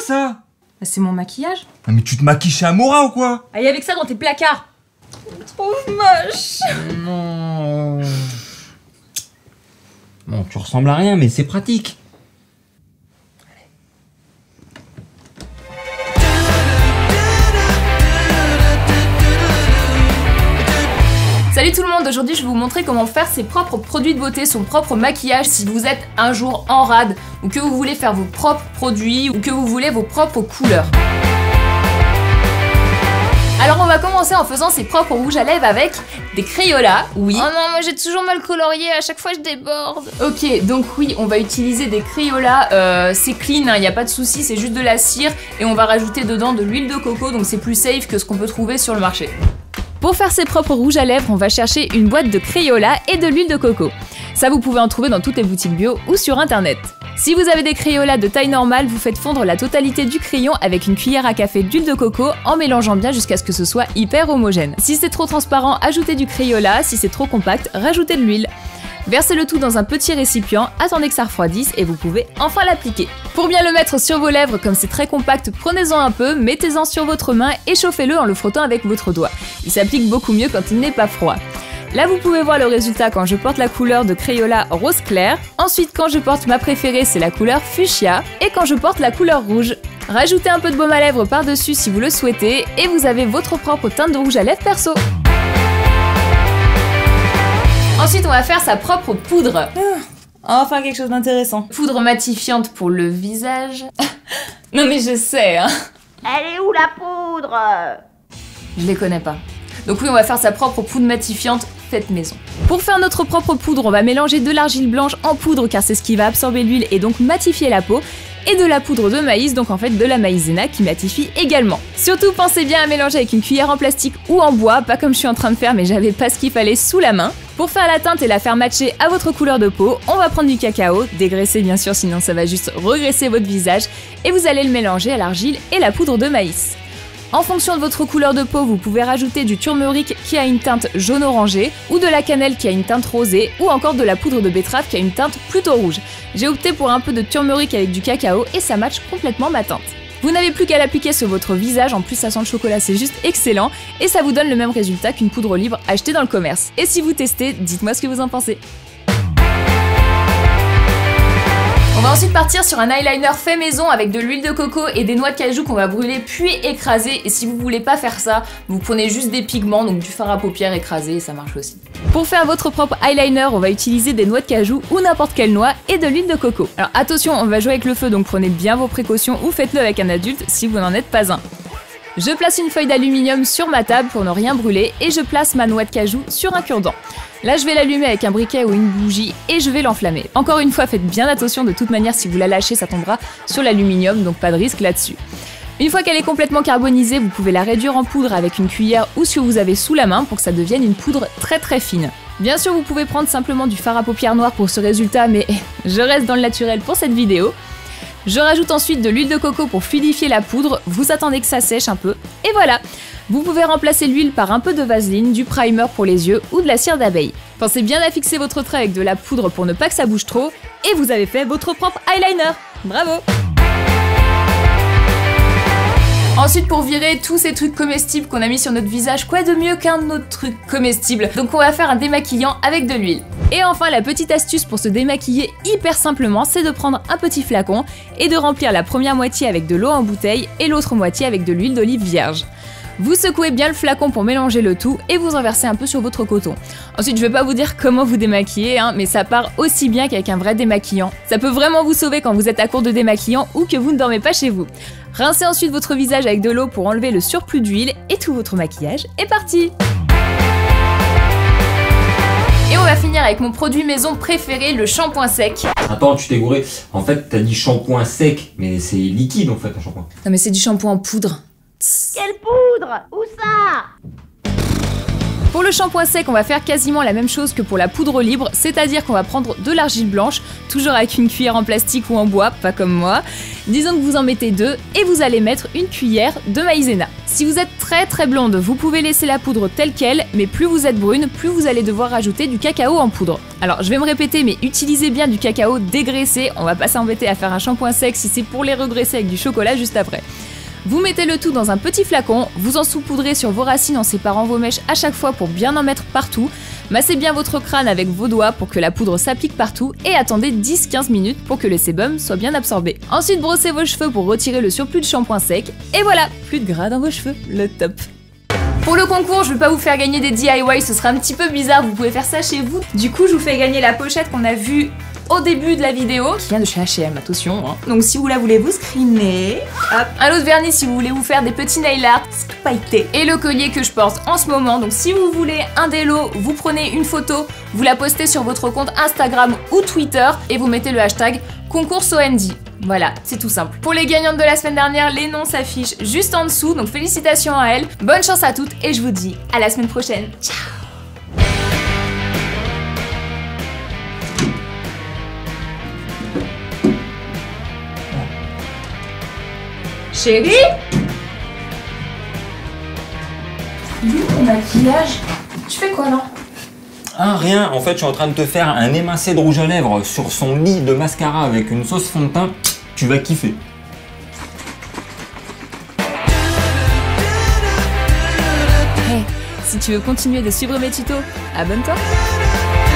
ça? C'est mon maquillage. Ah, mais tu te maquilles chez Amora ou quoi? Allez avec ça dans tes placards. Trop moche. Non. Bon, tu ressembles à rien, mais c'est pratique. Salut tout le monde, aujourd'hui je vais vous montrer comment faire ses propres produits de beauté, son propre maquillage si vous êtes un jour en rade ou que vous voulez faire vos propres produits ou que vous voulez vos propres couleurs. Alors on va commencer en faisant ses propres rouges à lèvres avec des Crayolas, oui. Oh non, moi j'ai toujours mal colorié, à chaque fois je déborde. Ok, donc oui, on va utiliser des Crayolas, c'est clean, hein, y a pas de souci, c'est juste de la cire et on va rajouter dedans de l'huile de coco, donc c'est plus safe que ce qu'on peut trouver sur le marché. Pour faire ses propres rouges à lèvres, on va chercher une boîte de Crayola et de l'huile de coco. Ça, vous pouvez en trouver dans toutes les boutiques bio ou sur internet. Si vous avez des Crayolas de taille normale, vous faites fondre la totalité du crayon avec une cuillère à café d'huile de coco en mélangeant bien jusqu'à ce que ce soit hyper homogène. Si c'est trop transparent, ajoutez du Crayola, si c'est trop compact, rajoutez de l'huile. Versez le tout dans un petit récipient, attendez que ça refroidisse et vous pouvez enfin l'appliquer. Pour bien le mettre sur vos lèvres, comme c'est très compact, prenez-en un peu, mettez-en sur votre main et chauffez-le en le frottant avec votre doigt. Il s'applique beaucoup mieux quand il n'est pas froid. Là vous pouvez voir le résultat quand je porte la couleur de Crayola rose clair. Ensuite quand je porte ma préférée c'est la couleur fuchsia. Et quand je porte la couleur rouge. Rajoutez un peu de baume à lèvres par-dessus si vous le souhaitez et vous avez votre propre teinte de rouge à lèvres perso. Ensuite, on va faire sa propre poudre. Enfin, quelque chose d'intéressant. Poudre matifiante pour le visage. Non mais je sais, hein. Elle est où la poudre? Je les connais pas. Donc oui, on va faire sa propre poudre matifiante faite maison. Pour faire notre propre poudre, on va mélanger de l'argile blanche en poudre car c'est ce qui va absorber l'huile et donc matifier la peau. Et de la poudre de maïs, donc en fait de la maïzena qui matifie également. Surtout pensez bien à mélanger avec une cuillère en plastique ou en bois, pas comme je suis en train de faire mais j'avais pas ce qu'il fallait sous la main. Pour faire la teinte et la faire matcher à votre couleur de peau, on va prendre du cacao, dégraissé bien sûr sinon ça va juste regresser votre visage, et vous allez le mélanger à l'argile et la poudre de maïs. En fonction de votre couleur de peau, vous pouvez rajouter du turmeric qui a une teinte jaune-orangé, ou de la cannelle qui a une teinte rosée, ou encore de la poudre de betterave qui a une teinte plutôt rouge. J'ai opté pour un peu de turmeric avec du cacao et ça matche complètement ma teinte. Vous n'avez plus qu'à l'appliquer sur votre visage, en plus ça sent le chocolat, c'est juste excellent, et ça vous donne le même résultat qu'une poudre libre achetée dans le commerce. Et si vous testez, dites-moi ce que vous en pensez. On va ensuite partir sur un eyeliner fait maison avec de l'huile de coco et des noix de cajou qu'on va brûler puis écraser. Et si vous voulez pas faire ça, vous prenez juste des pigments, donc du fard à paupières écrasé et ça marche aussi. Pour faire votre propre eyeliner, on va utiliser des noix de cajou ou n'importe quelle noix et de l'huile de coco. Alors attention, on va jouer avec le feu, donc prenez bien vos précautions ou faites-le avec un adulte si vous n'en êtes pas un. Je place une feuille d'aluminium sur ma table pour ne rien brûler et je place ma noix de cajou sur un cure-dent. Là, je vais l'allumer avec un briquet ou une bougie et je vais l'enflammer. Encore une fois, faites bien attention, de toute manière, si vous la lâchez, ça tombera sur l'aluminium, donc pas de risque là-dessus. Une fois qu'elle est complètement carbonisée, vous pouvez la réduire en poudre avec une cuillère ou ce que vous avez sous la main pour que ça devienne une poudre très très fine. Bien sûr, vous pouvez prendre simplement du fard à paupières noir pour ce résultat, mais je reste dans le naturel pour cette vidéo. Je rajoute ensuite de l'huile de coco pour fluidifier la poudre, vous attendez que ça sèche un peu, et voilà! Vous pouvez remplacer l'huile par un peu de vaseline, du primer pour les yeux ou de la cire d'abeille. Pensez bien à fixer votre trait avec de la poudre pour ne pas que ça bouge trop, et vous avez fait votre propre eyeliner! Bravo! Ensuite, pour virer tous ces trucs comestibles qu'on a mis sur notre visage, quoi de mieux qu'un autre truc comestible? Donc on va faire un démaquillant avec de l'huile. Et enfin, la petite astuce pour se démaquiller hyper simplement, c'est de prendre un petit flacon et de remplir la première moitié avec de l'eau en bouteille et l'autre moitié avec de l'huile d'olive vierge. Vous secouez bien le flacon pour mélanger le tout et vous en versez un peu sur votre coton. Ensuite, je vais pas vous dire comment vous démaquiller, hein, mais ça part aussi bien qu'avec un vrai démaquillant. Ça peut vraiment vous sauver quand vous êtes à court de démaquillant ou que vous ne dormez pas chez vous. Rincez ensuite votre visage avec de l'eau pour enlever le surplus d'huile et tout votre maquillage est parti! Et on va finir avec mon produit maison préféré, le shampoing sec. Attends, tu t'es gouré. En fait, t'as dit shampoing sec, mais c'est liquide en fait un shampoing. Non mais c'est du shampoing en poudre. Quelle poudre? Où ça? Pour le shampoing sec, on va faire quasiment la même chose que pour la poudre libre, c'est-à-dire qu'on va prendre de l'argile blanche, toujours avec une cuillère en plastique ou en bois, pas comme moi. Disons que vous en mettez deux et vous allez mettre une cuillère de maïzena. Si vous êtes très blonde, vous pouvez laisser la poudre telle quelle, mais plus vous êtes brune, plus vous allez devoir rajouter du cacao en poudre. Alors je vais me répéter, mais utilisez bien du cacao dégraissé, on va pas s'embêter à faire un shampoing sec si c'est pour les regraisser avec du chocolat juste après. Vous mettez le tout dans un petit flacon, vous en saupoudrez sur vos racines en séparant vos mèches à chaque fois pour bien en mettre partout. Massez bien votre crâne avec vos doigts pour que la poudre s'applique partout et attendez 10-15 minutes pour que le sébum soit bien absorbé. Ensuite, brossez vos cheveux pour retirer le surplus de shampoing sec. Et voilà, plus de gras dans vos cheveux, le top. Pour le concours, je vais pas vous faire gagner des DIY, ce sera un petit peu bizarre, vous pouvez faire ça chez vous. Du coup, je vous fais gagner la pochette qu'on a vue au début de la vidéo, qui vient de chez H&M, attention. Hein. Donc si vous la voulez, vous screenez. Hop. Un autre vernis si vous voulez vous faire des petits nail art, c'est tout pailleté. Et le collier que je porte en ce moment. Donc si vous voulez un délo, vous prenez une photo, vous la postez sur votre compte Instagram ou Twitter et vous mettez le hashtag concours OND. Voilà, c'est tout simple. Pour les gagnantes de la semaine dernière, les noms s'affichent juste en dessous, donc félicitations à elles. Bonne chance à toutes et je vous dis à la semaine prochaine. Ciao! Chérie? Il est où mon maquillage? Tu fais quoi là? Ah rien, en fait je suis en train de te faire un émincé de rouge à lèvres sur son lit de mascara avec une sauce fond de teint, tu vas kiffer. Hey, si tu veux continuer de suivre mes tutos, abonne-toi.